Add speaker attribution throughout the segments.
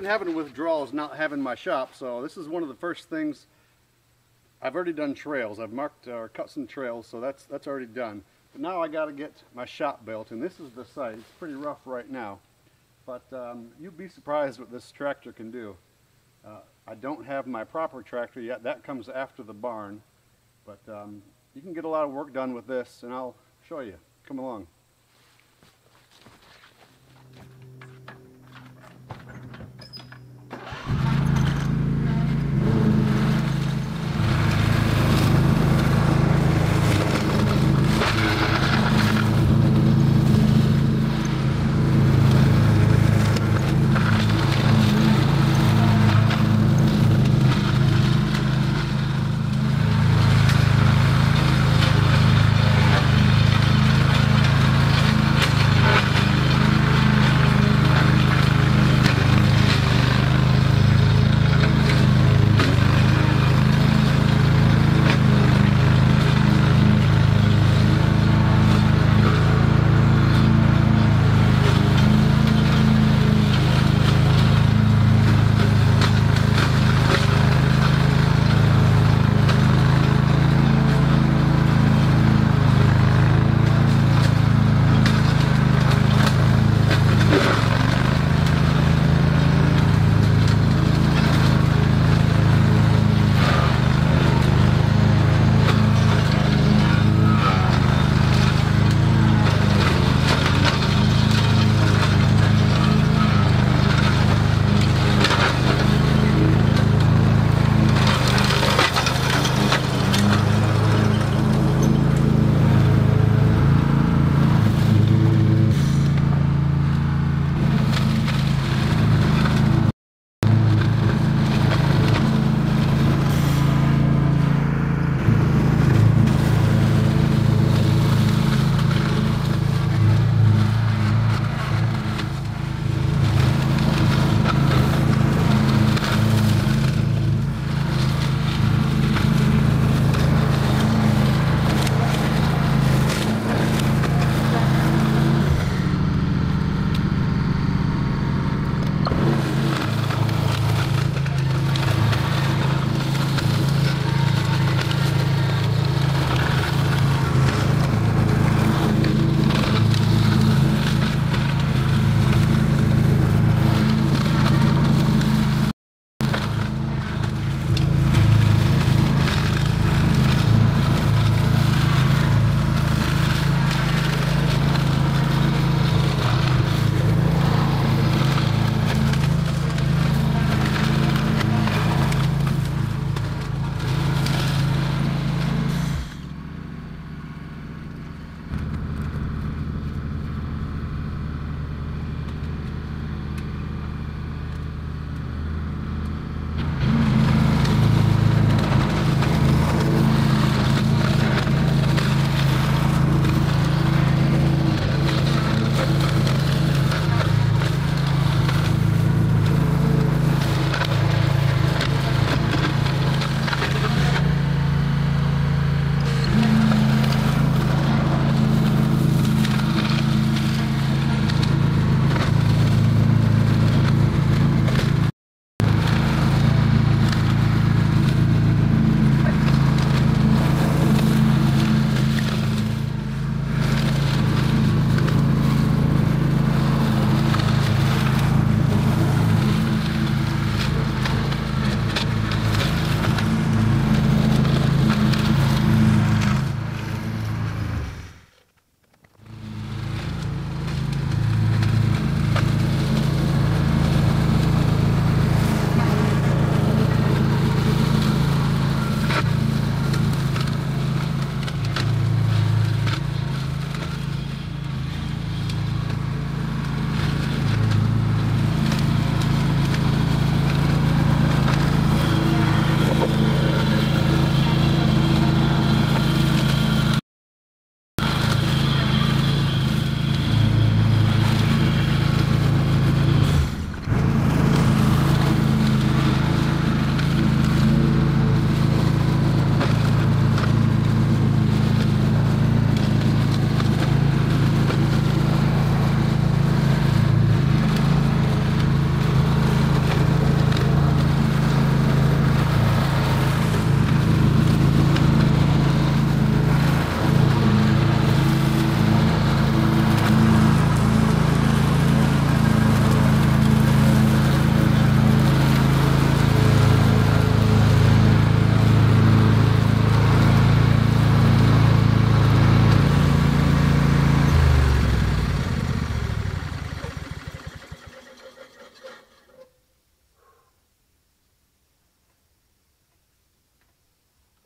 Speaker 1: been having withdrawals not having my shop, so this is one of the first things. I've already done trails. I've marked or cut some trails, so that's already done. But now I got to get my shop built, and this is the site. It's pretty rough right now, but you'd be surprised what this tractor can do. I don't have my proper tractor yet. That comes after the barn, but you can get a lot of work done with this, and I'll show you. Come along.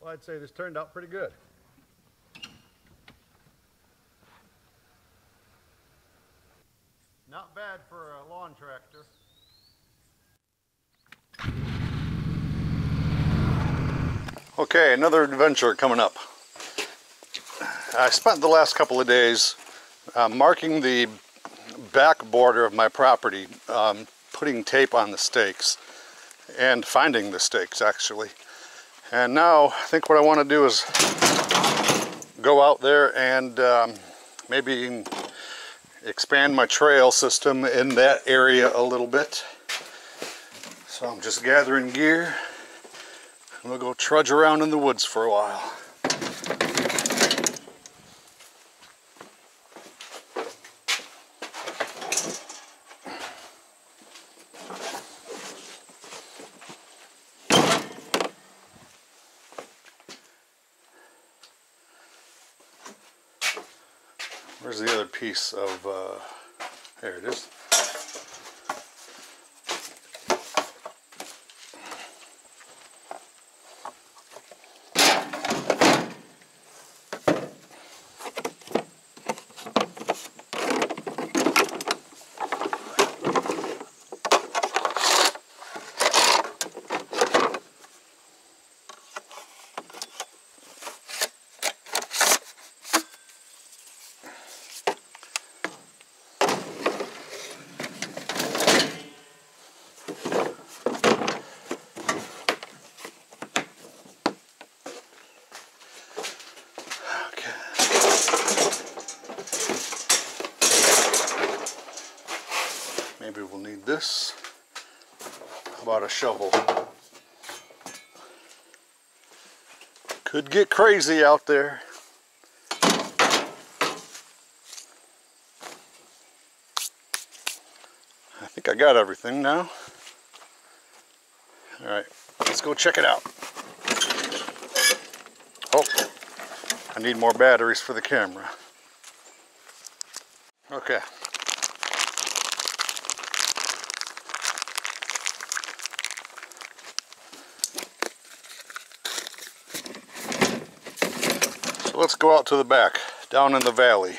Speaker 1: I'd say this turned out pretty good. Not bad for a lawn tractor. Okay, another adventure coming up. I spent the last couple of days marking the back border of my property, putting tape on the stakes and finding the stakes actually. And now I think what I want to do is go out there and maybe expand my trail system in that area a little bit. So I'm just gathering gear and we'll go trudge around in the woods for a while. Where's the other piece of, there it is. Maybe we'll need this. How about a shovel? Could get crazy out there. I think I got everything now. All right, let's go check it out. Oh, I need more batteries for the camera. Okay. Let's go out to the back, down in the valley.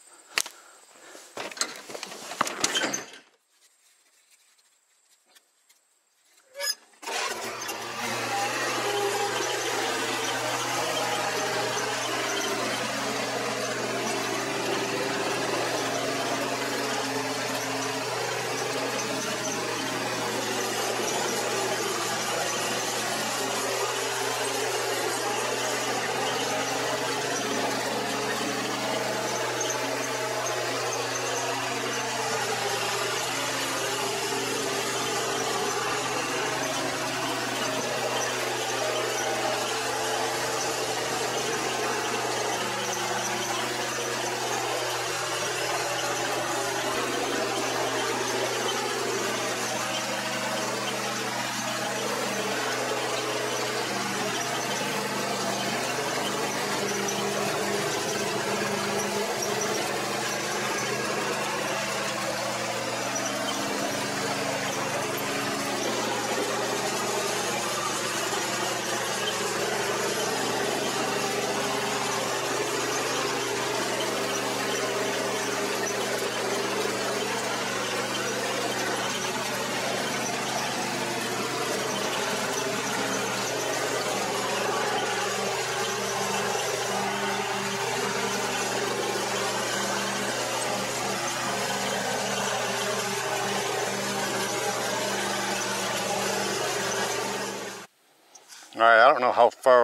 Speaker 1: Alright, I don't know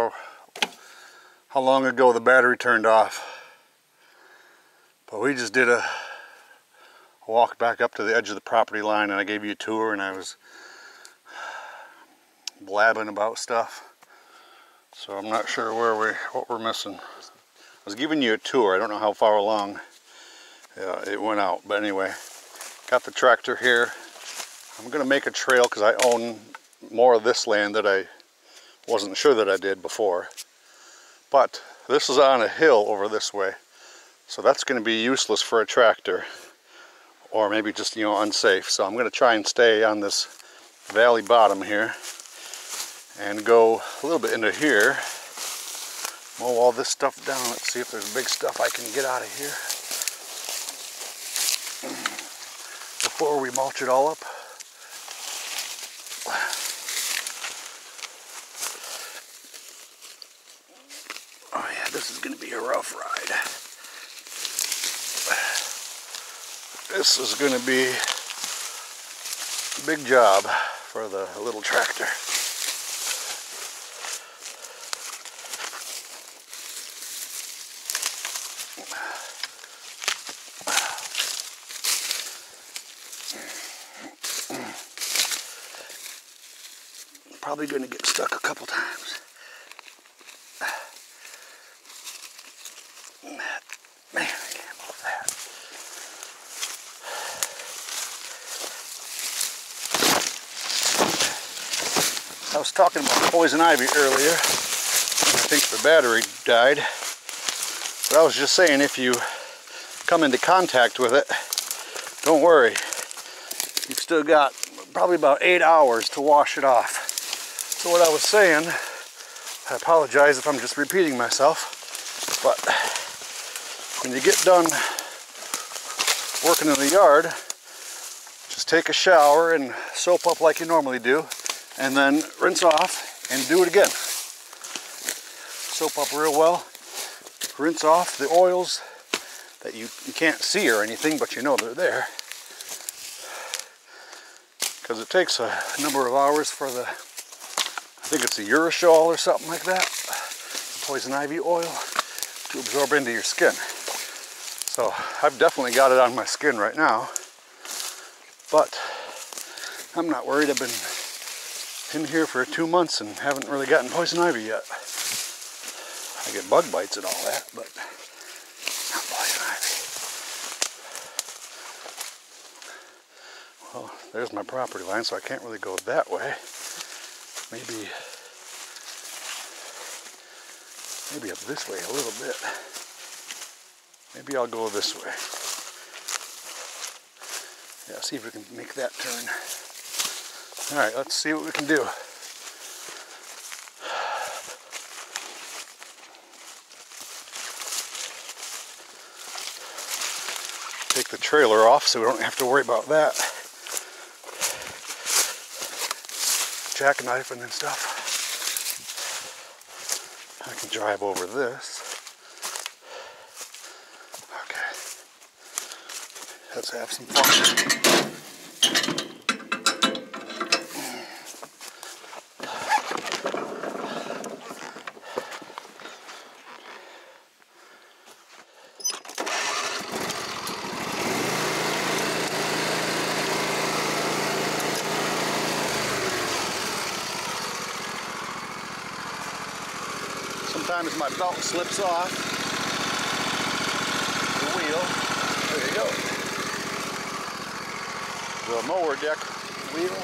Speaker 1: how long ago the battery turned off, but we just did a walk back up to the edge of the property line and I gave you a tour and I was blabbing about stuff. So I'm not sure what we're missing. I was giving you a tour. I don't know how far along it went out, but anyway, got the tractor here. I'm gonna make a trail because I own more of this land that I wasn't sure that I did before. But this is on a hill over this way, so that's going to be useless for a tractor, or maybe just, you know, unsafe. So I'm going to try and stay on this valley bottom here and go a little bit into here mow all this stuff down. Let's see if there's big stuff I can get out of here before we mulch it all up. Oh yeah, this is going to be a rough ride. This is going to be a big job for the little tractor. Probably going to get stuck a couple times. Man, I can't move that. I was talking about poison ivy earlier. I think the battery died. But I was just saying, if you come into contact with it, don't worry. You've still got probably about 8 hours to wash it off. So what I was saying, I apologize if I'm just repeating myself, but when you get done working in the yard, just take a shower and soap up like you normally do, and then rinse off and do it again. Soap up real well, rinse off the oils that you can't see or anything, but you know they're there. Because it takes a number of hours for the, I think it's a urushiol or something like that, poison ivy oil, to absorb into your skin. So I've definitely got it on my skin right now, but I'm not worried. I've been in here for 2 months and haven't really gotten poison ivy yet. I get bug bites and all that, but not poison ivy. Well, there's my property line, so I can't really go that way. Maybe up this way a little bit. Maybe I'll go this way. Yeah, see if we can make that turn. All right, let's see what we can do. Take the trailer off so we don't have to worry about that. Jackknifing and stuff. I can drive over this. Okay. Let's have some fun. Sometimes my belt slips off the wheel. There you go. The mower deck wheel.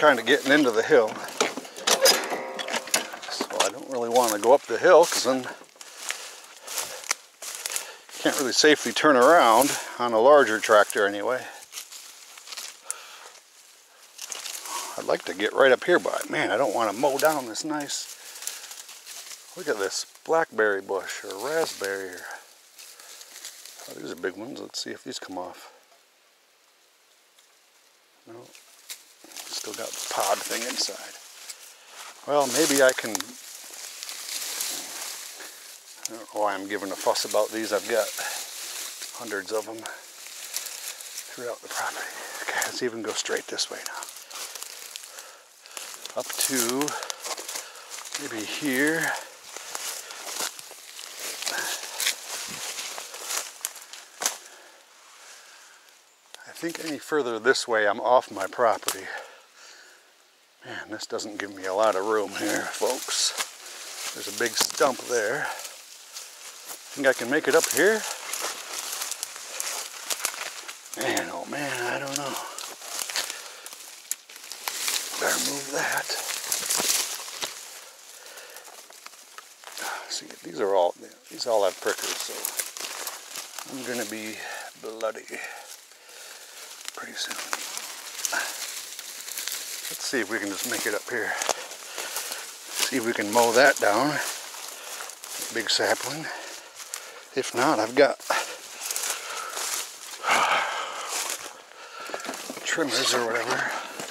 Speaker 1: kind of getting into the hill. So I don't really want to go up the hill because then you can't really safely turn around on a larger tractor anyway. I'd like to get right up here, but man, I don't want to mow down this nice. Look at this blackberry bush or raspberry. Oh, these are big ones. Let's see if these come off. No, still got the pod thing inside. Well, maybe I can. I don't know why I'm giving a fuss about these. I've got hundreds of them throughout the property. Okay, let's even go straight this way now. Up to maybe here. I think any further this way I'm off my property. Man, this doesn't give me a lot of room here, folks. There's a big stump there. Think I can make it up here? Man, oh man, I don't know. Better move that. See, these all have prickers, so I'm gonna be bloody pretty soon. Let's see if we can just make it up here. See if we can mow that down. Big sapling. If not, I've got trimmers or whatever.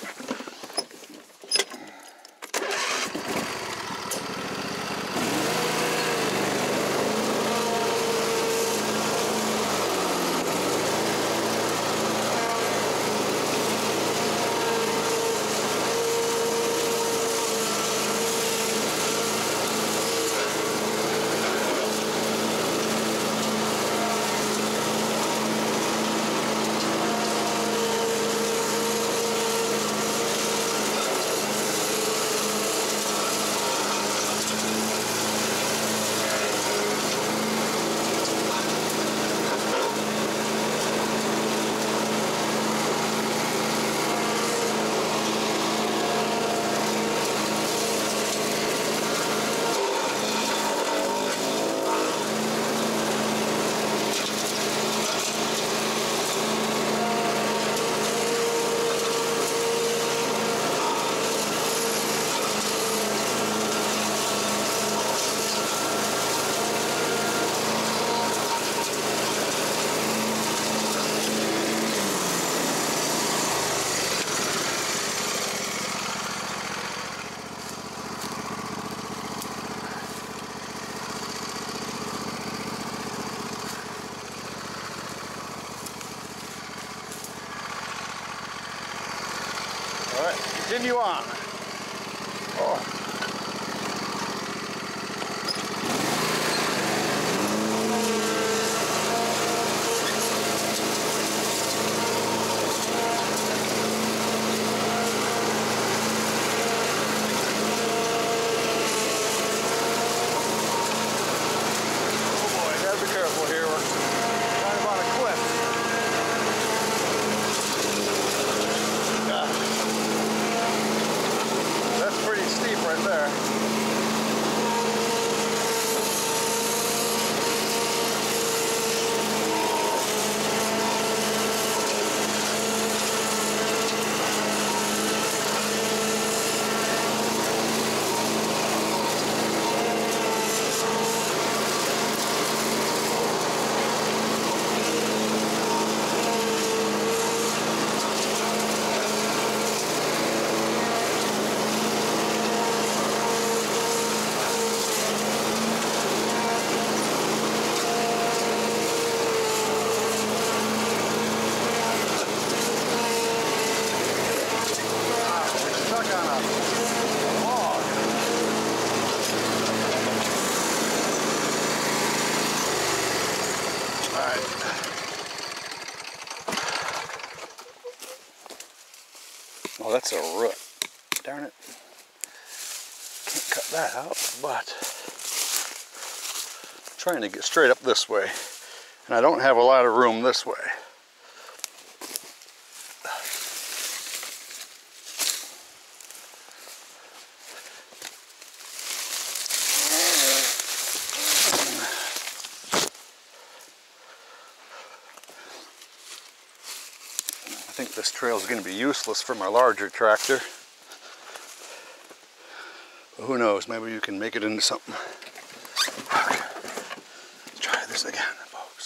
Speaker 1: Alright, continue on. Oh. Oh, that's a root. Darn it. Can't cut that out, but I'm trying to get straight up this way. And I don't have a lot of room this way. This trail is going to be useless for my larger tractor. But who knows, maybe you can make it into something. Okay. Let's try this again, folks.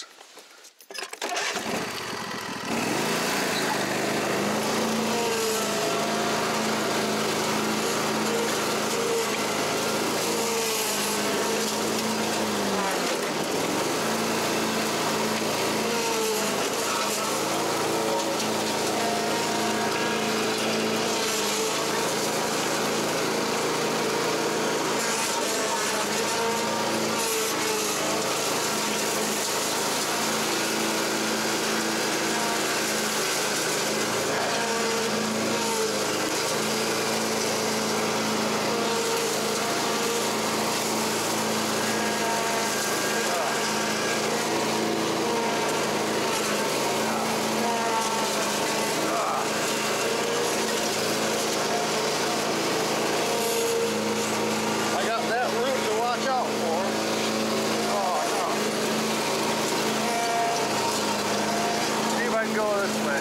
Speaker 1: Go this way.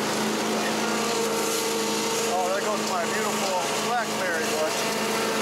Speaker 1: Oh, there goes my beautiful blackberry bush.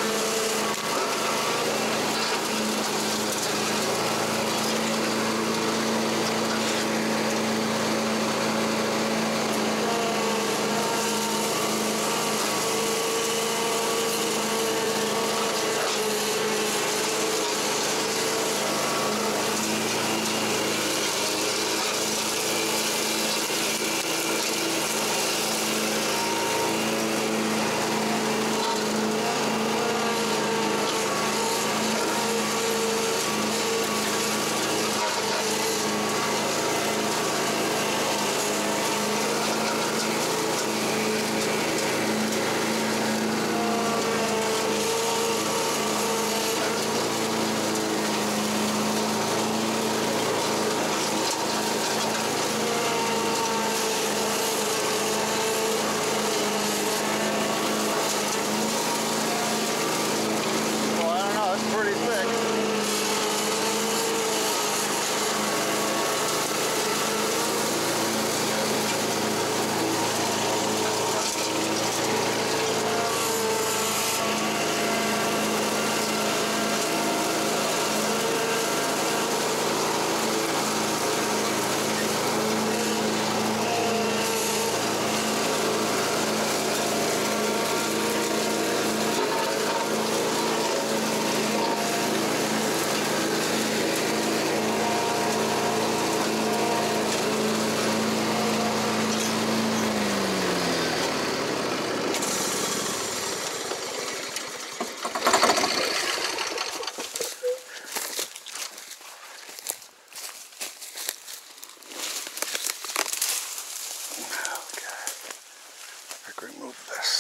Speaker 1: Remove this.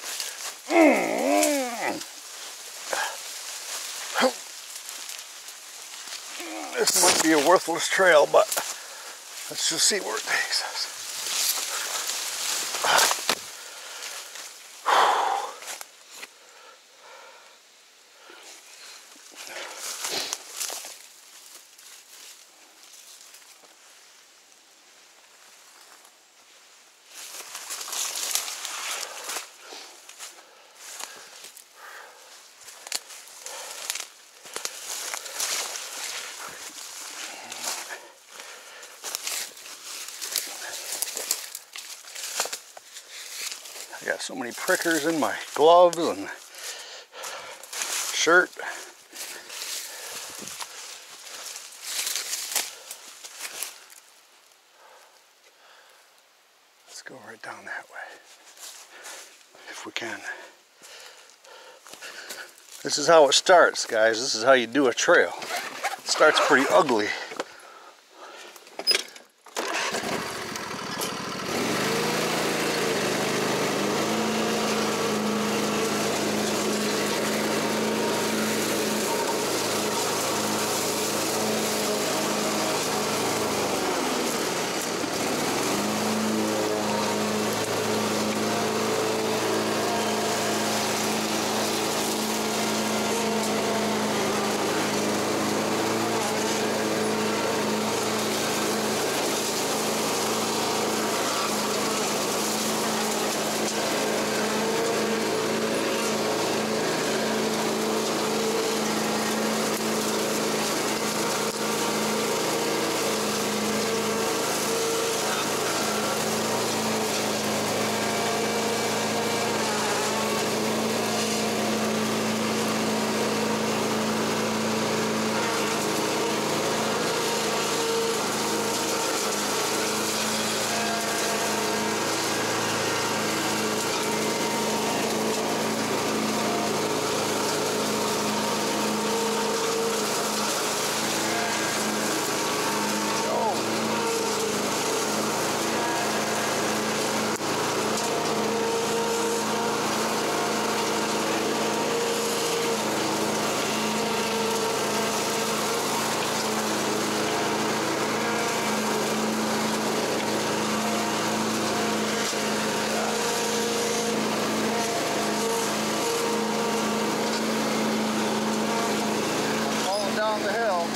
Speaker 1: This might be a worthless trail, but let's just see where it takes us. I got so many prickers in my gloves and shirt. Let's go right down that way, if we can. This is how it starts, guys. This is how you do a trail. It starts pretty ugly. down the hill.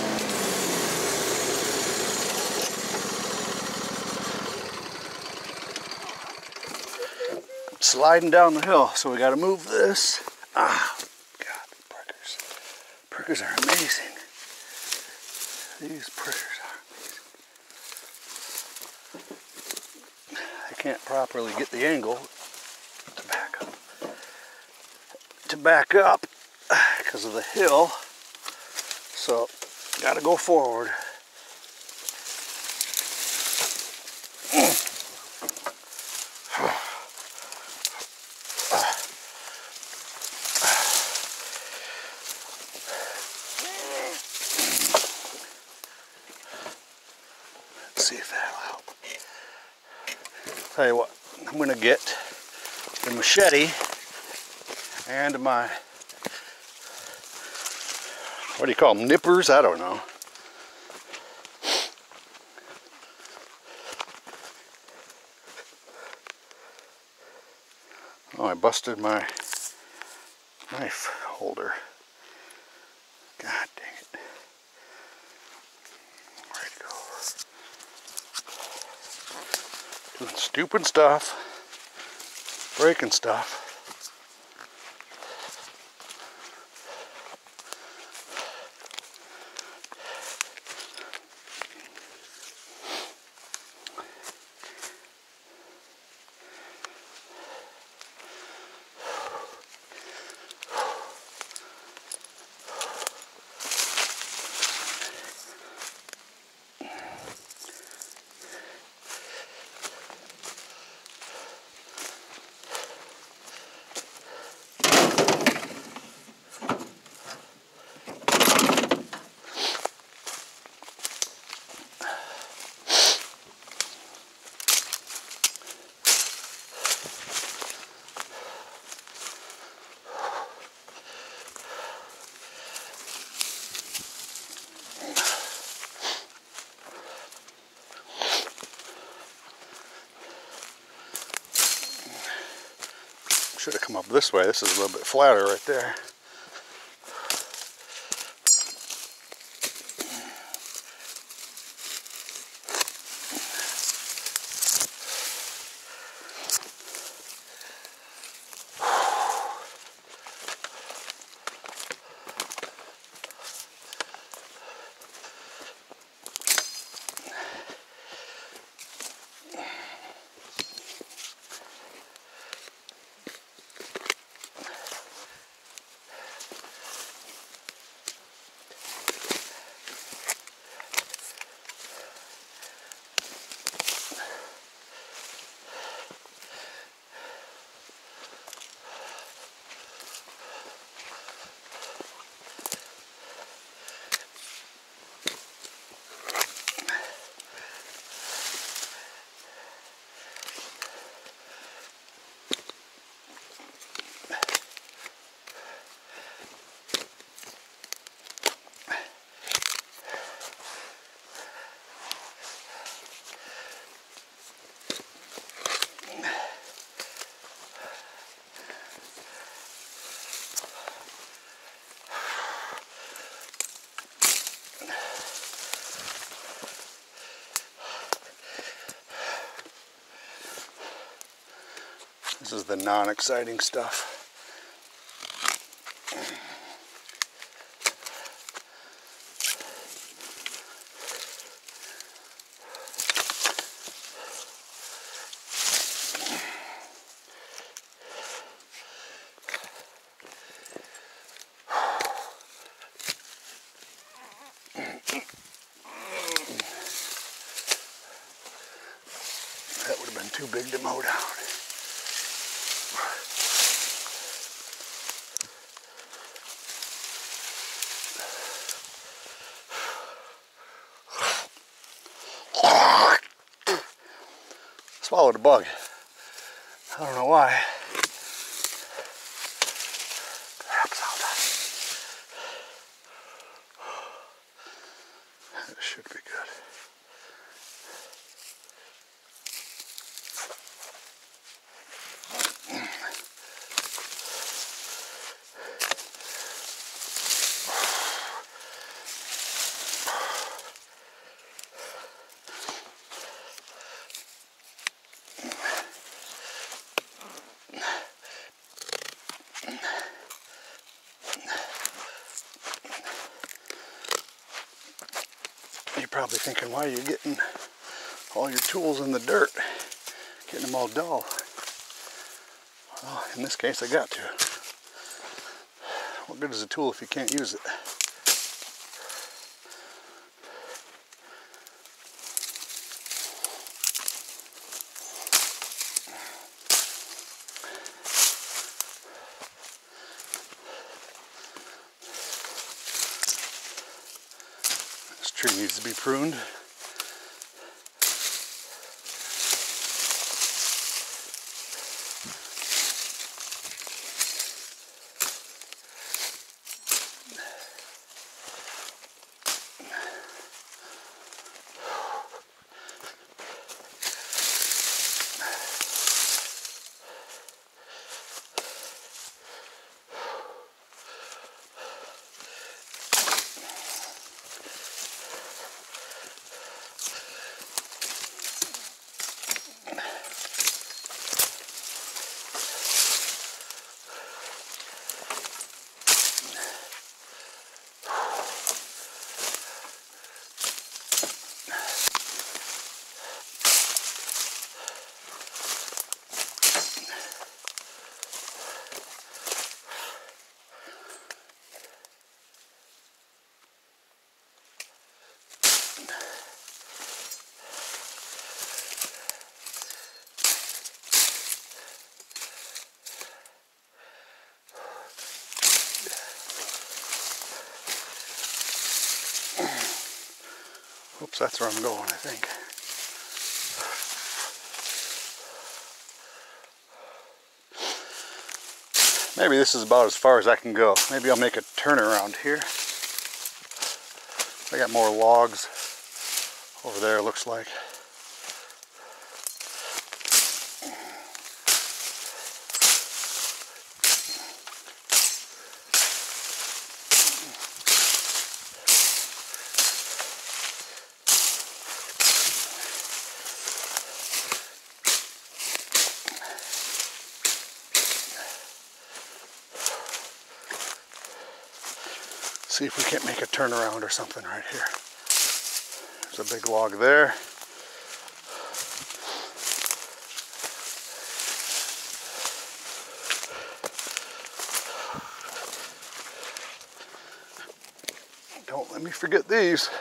Speaker 1: Sliding down the hill, so we got to move this. Ah, God, prickers. Prickers are amazing. These prickers are amazing. I can't properly get the angle to back up because of the hill, so got to go forward. See if that'll help. Tell you what, I'm gonna get the machete and my, what do you call them, nippers? I don't know. Oh, I busted my knife holder. God dang it. Where'd it go? Doing stupid stuff, breaking stuff. Should have come up this way. This is a little bit flatter right there. This is the non-exciting stuff. That would have been too big to mow down. Swallowed a bug. I don't know why. Perhaps I'll die. This should be good. probably thinking, why are you getting all your tools in the dirt? Getting them all dull. Well, in this case, I got to. What good is a tool if you can't use it? This tree needs to be pruned. Oops, that's where I'm going, I think. Maybe this is about as far as I can go. Maybe I'll make a turnaround here. I got more logs over there, it looks like. See if we can't make a turnaround or something right here. There's a big log there. Don't let me forget these.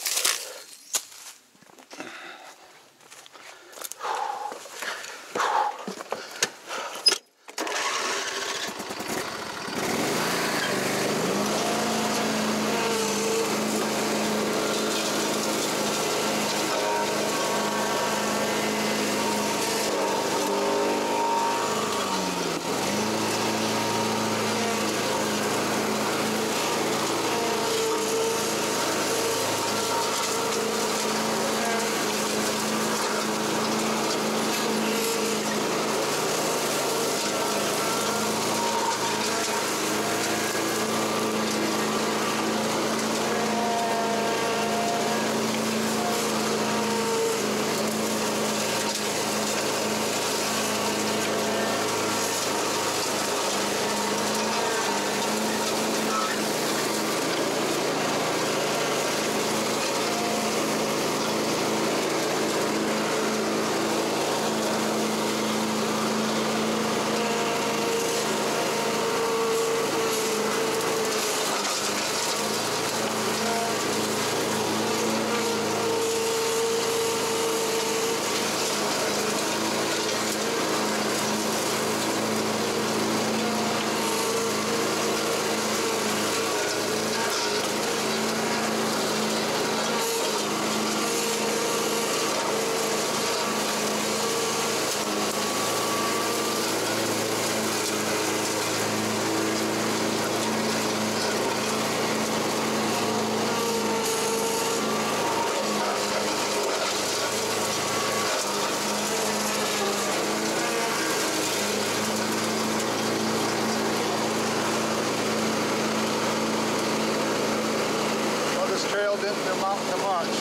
Speaker 1: Didn't amount to much.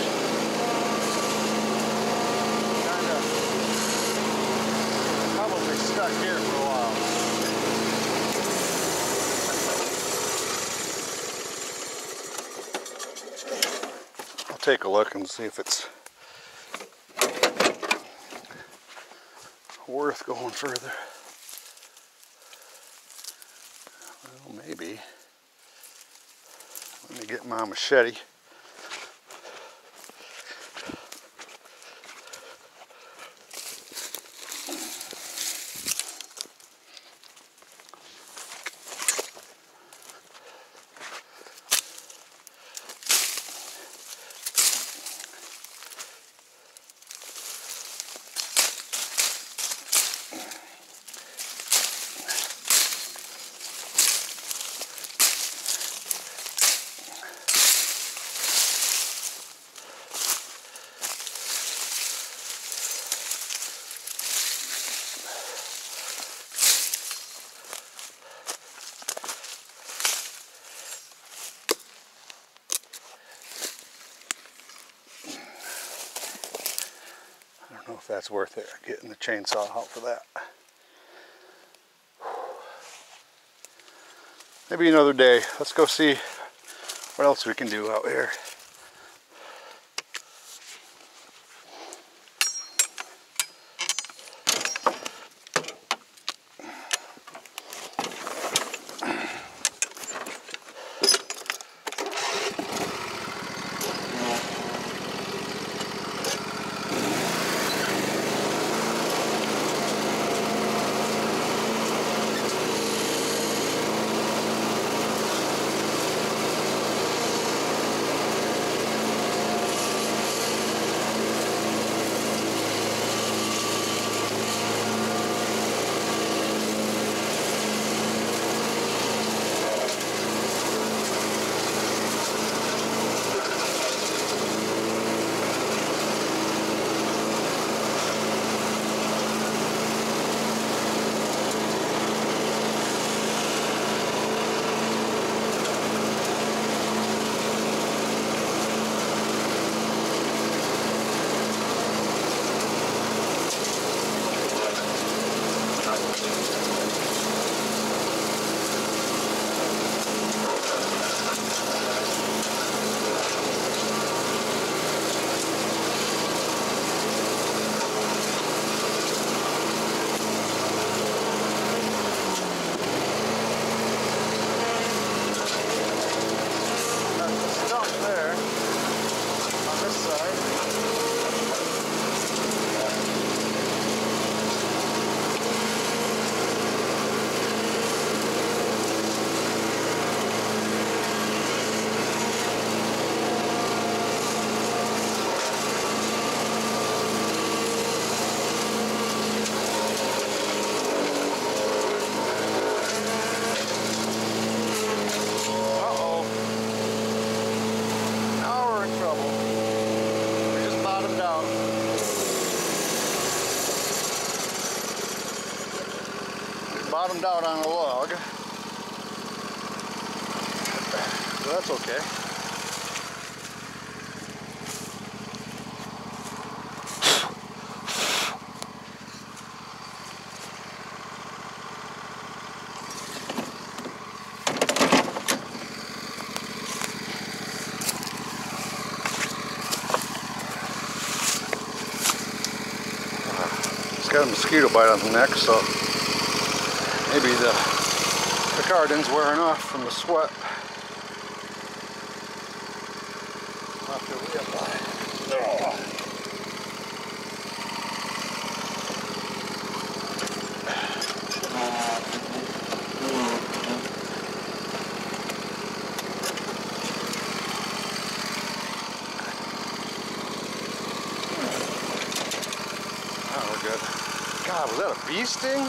Speaker 1: Kinda probably stuck here for a while. take a look and see if it's worth going further. Well, maybe. Let me get my machete. I don't know if that's worth it, getting the chainsaw out for that. Maybe another day. Let's go see what else we can do out here. Bottomed out on a log, so that's okay. It's got a mosquito bite on the neck, so maybe the cardin's wearing off from the sweat. After we apply. Oh, we're good. God, was that a bee sting?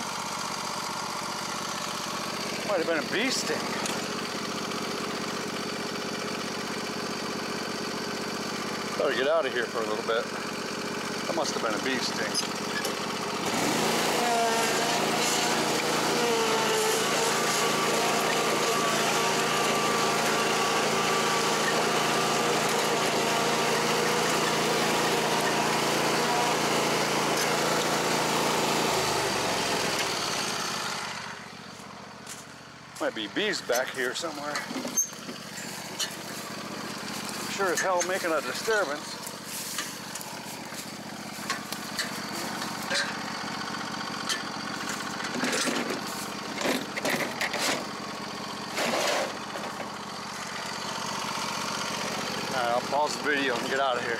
Speaker 1: Might have been a bee sting. Better get out of here for a little bit. That must have been a bee sting. Might be bees back here somewhere. sure as hell making a disturbance. Alright, I'll pause the video and get out of here.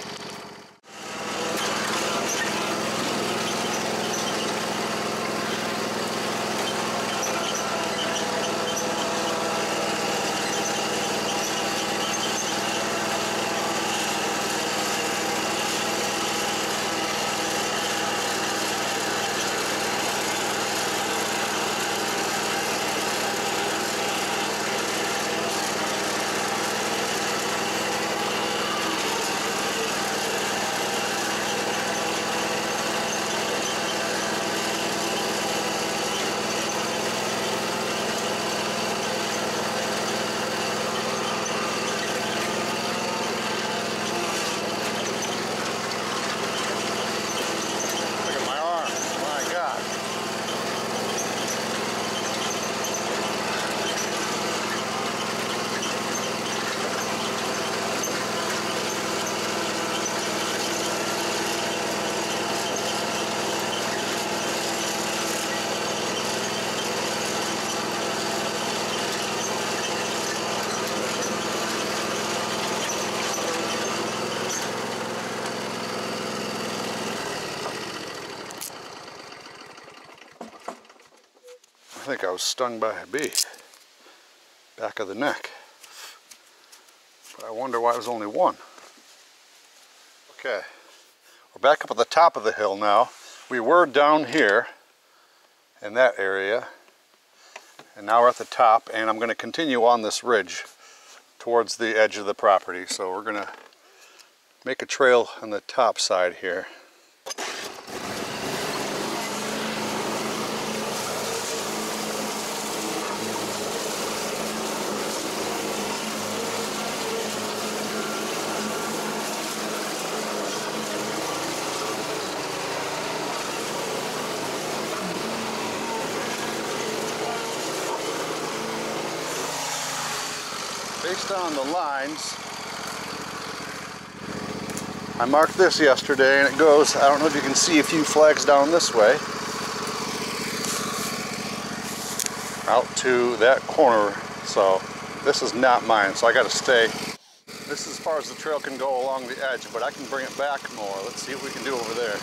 Speaker 1: I think I was stung by a bee, back of the neck, but I wonder why it was only one. Okay, we're back up at the top of the hill now. We were down here in that area, and now we're at the top, and I'm going to continue on this ridge towards the edge of the property. So we're going to make a trail on the top side here. Based on the lines, I marked this yesterday, and it goes, I don't know if you can see a few flags down this way, out to that corner. So this is not mine, so I got to stay. This is as far as the trail can go along the edge, but I can bring it back more. Let's see what we can do over there.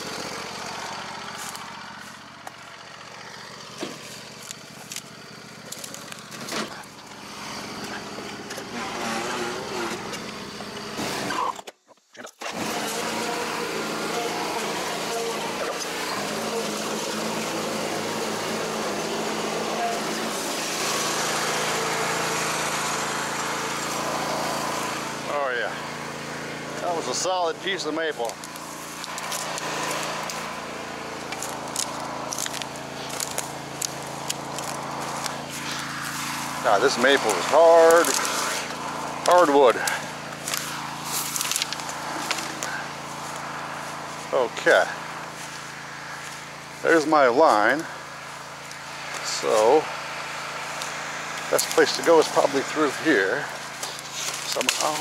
Speaker 1: That was a solid piece of maple. God, this maple is hardwood. Okay, there's my line. So, best place to go is probably through here somehow.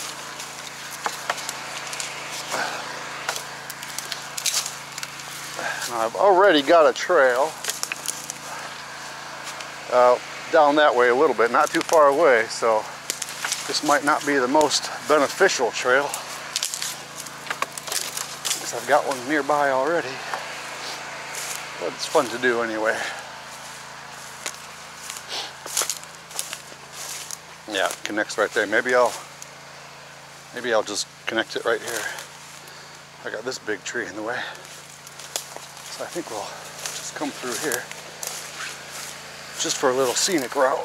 Speaker 1: I've already got a trail down that way a little bit, not too far away, so this might not be the most beneficial trail, because I've got one nearby already, but it's fun to do anyway. Yeah, it connects right there. Maybe I'll just connect it right here. I got this big tree in the way. I think we'll just come through here just for a little scenic route.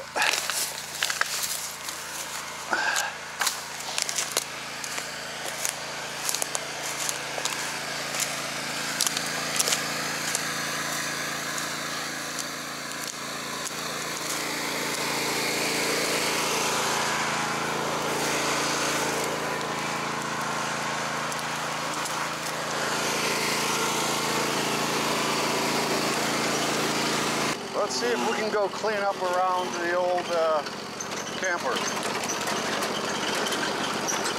Speaker 1: Let's see if we can go clean up around the old camper.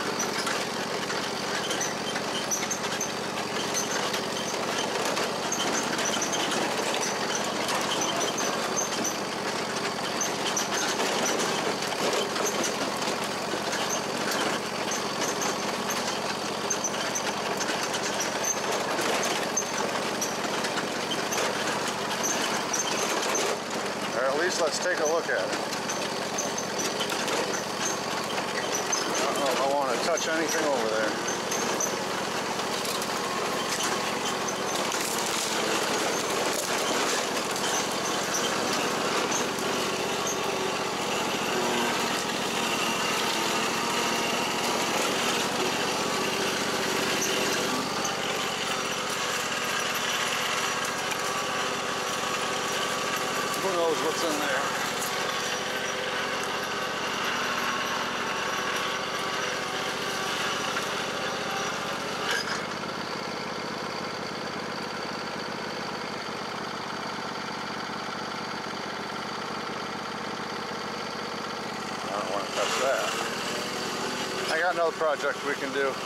Speaker 1: trees. Let's take a look at it. I don't know if I want to touch anything over there. Who knows what's in there? I don't want to touch that. I got another project we can do.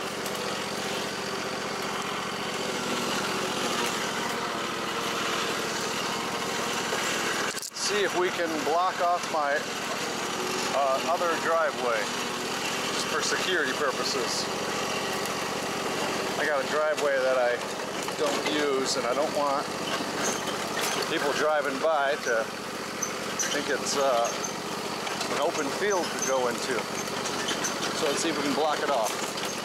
Speaker 1: See if we can block off my other driveway, just for security purposes. I got a driveway that I don't use, and I don't want people driving by to think it's an open field to go into. So let's see if we can block it off.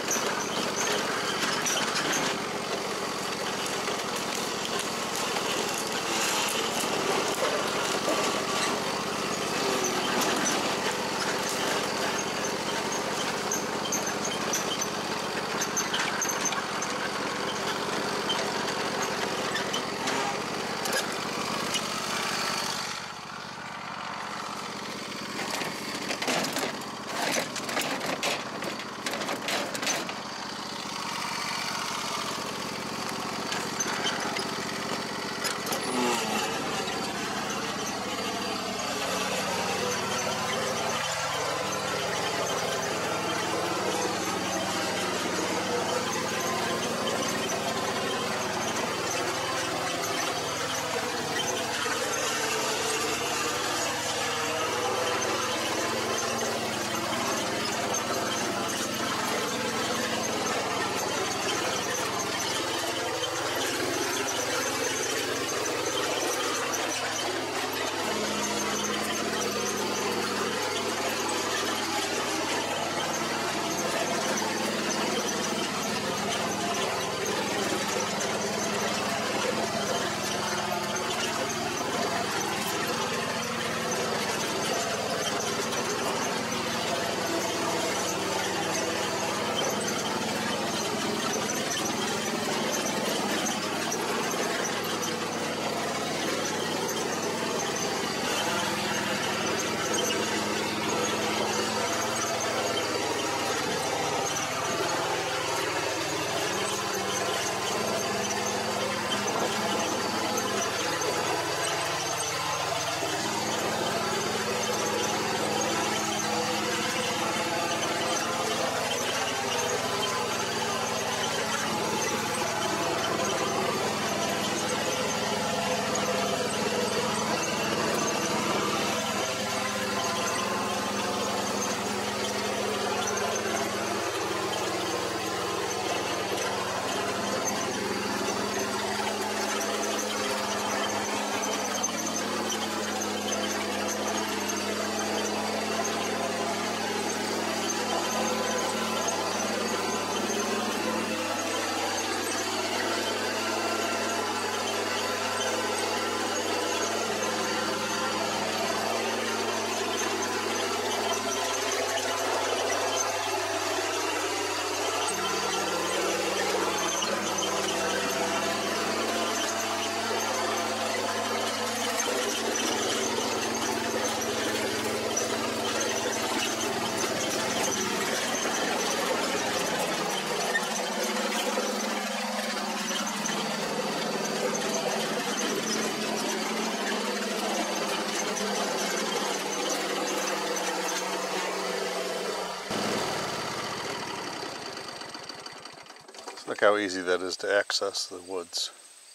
Speaker 1: Look how easy that is to access the woods.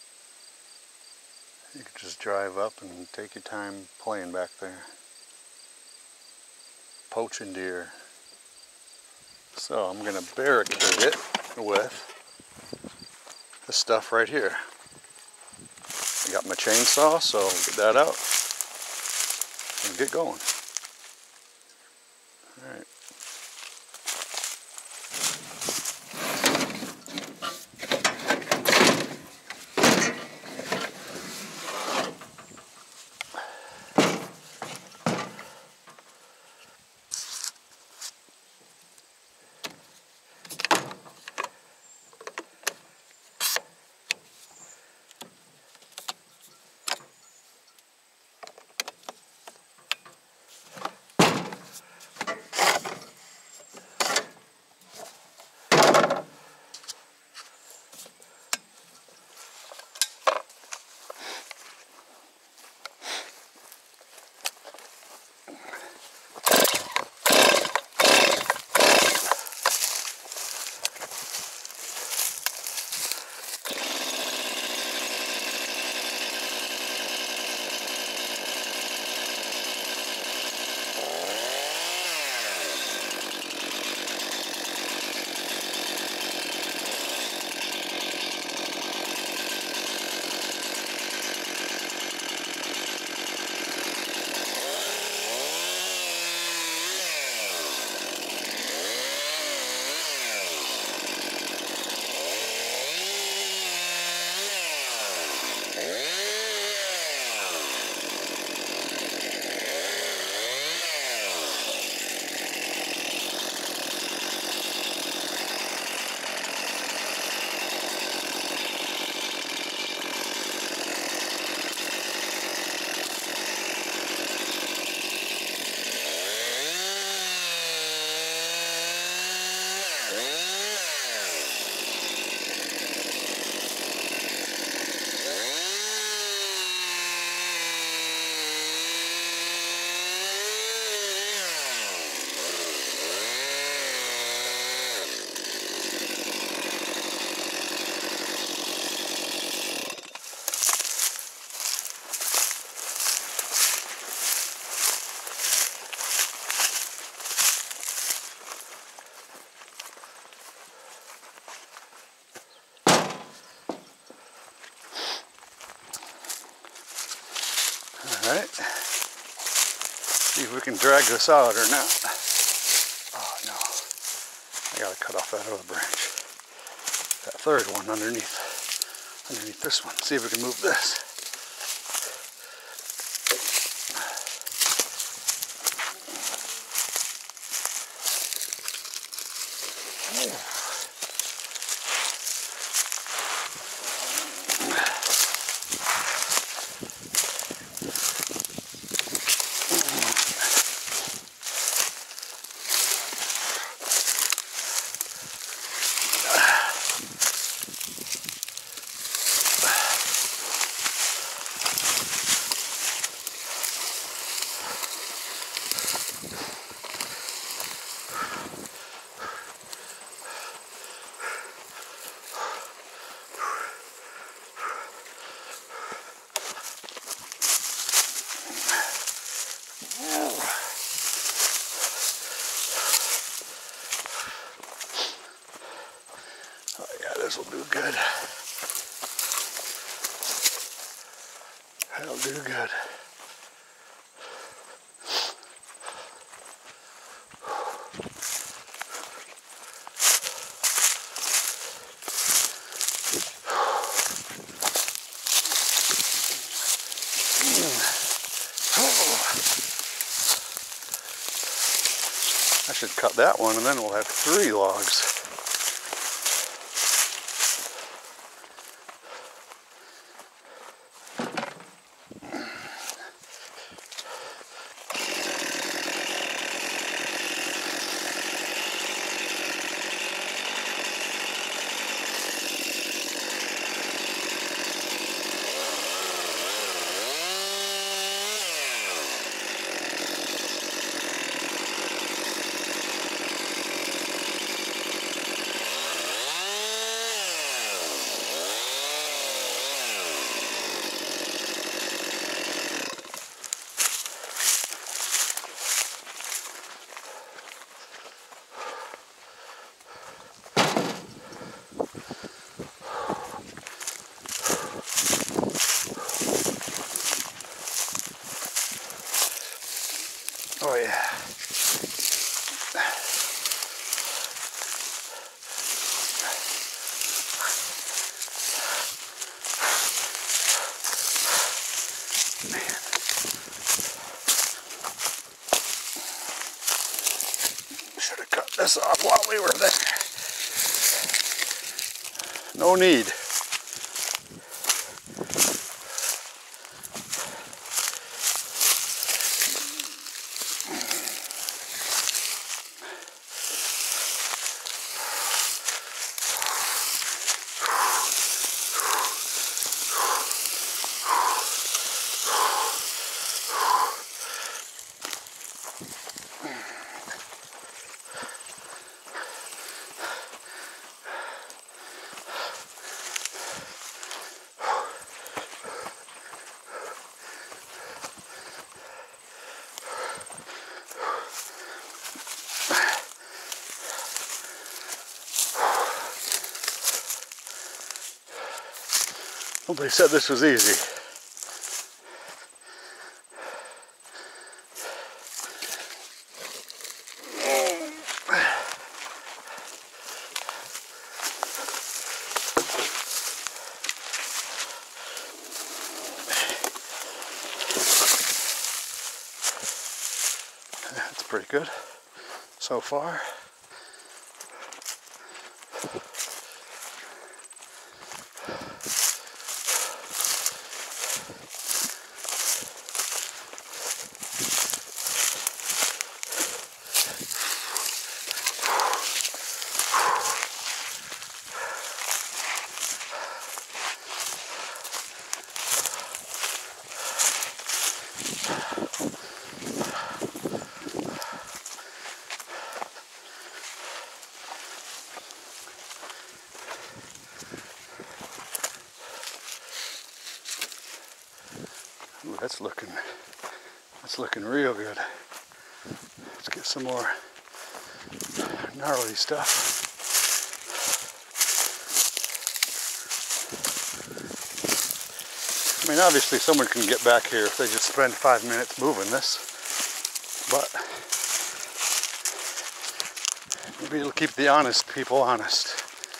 Speaker 1: You can just drive up and take your time playing back there. Poaching deer. So I'm going to barricade it with this stuff right here. I got my chainsaw, so I'll get that out. get going. All right. Alright, see if we can drag this out or not. Oh no, I gotta cut off that other branch. That third one underneath this one. See if we can move this. This will do good. That'll do good. I should cut that one and then we'll have 3 logs. Should have cut this off while we were there. No need. Nobody said this was easy. That's pretty good so far. Ooh, that's looking real good. Let's get some more gnarly stuff. I mean, obviously someone can get back here if they just spend 5 minutes moving this, but maybe it'll keep the honest people honest.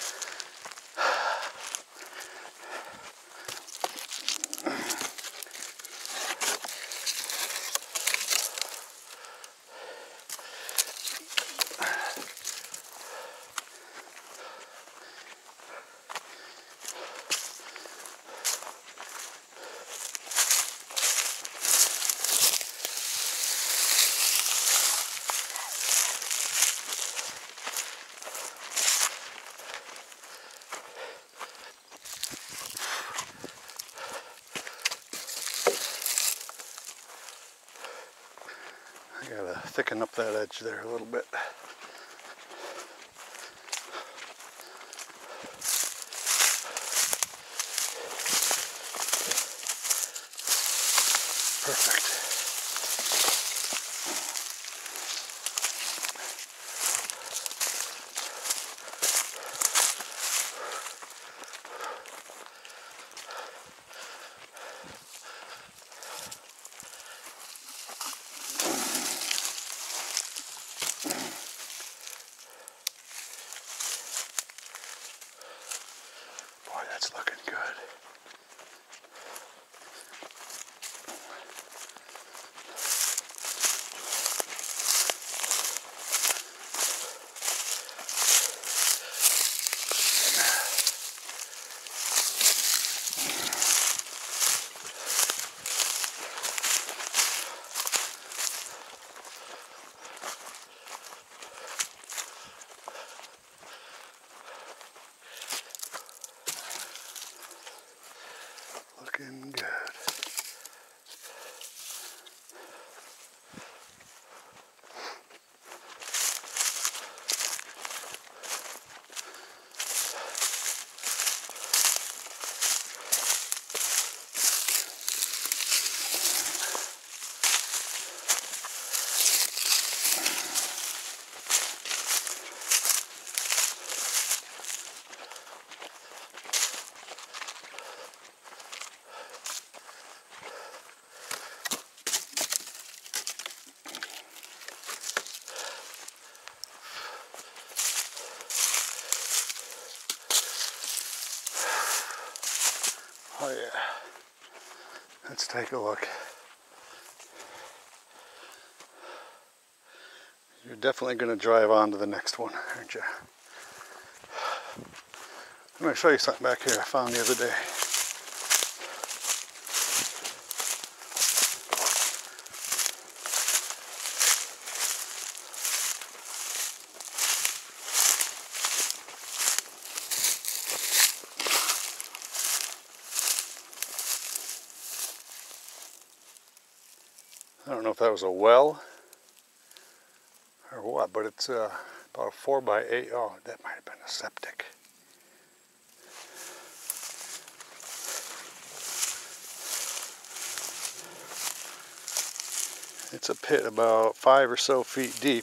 Speaker 1: I gotta thicken up that edge there a little bit. Perfect. Boy, that's looking good. Looking good. Oh yeah, let's take a look. You're definitely going to drive on to the next one, aren't you? I'm going to show you something back here I found the other day. I don't know if that was a well or what, but it's about a 4x8. Oh, that might have been a septic. It's a pit about 5 or so feet deep.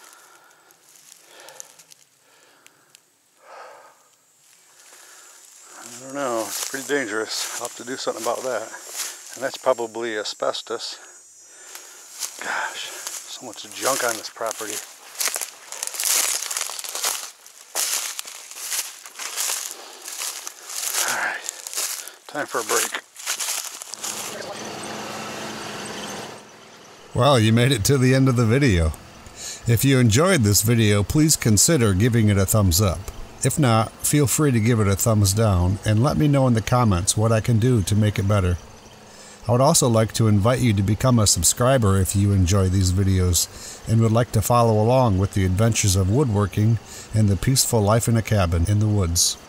Speaker 1: I don't know, it's pretty dangerous. I'll have to do something about that. And that's probably asbestos. Gosh, so much junk on this property. Alright, time for a break.
Speaker 2: Well, you made it to the end of the video. If you enjoyed this video, please consider giving it a thumbs up. If not, feel free to give it a thumbs down and let me know in the comments what I can do to make it better. I would also like to invite you to become a subscriber if you enjoy these videos and would like to follow along with the adventures of woodworking and the peaceful life in a cabin in the woods.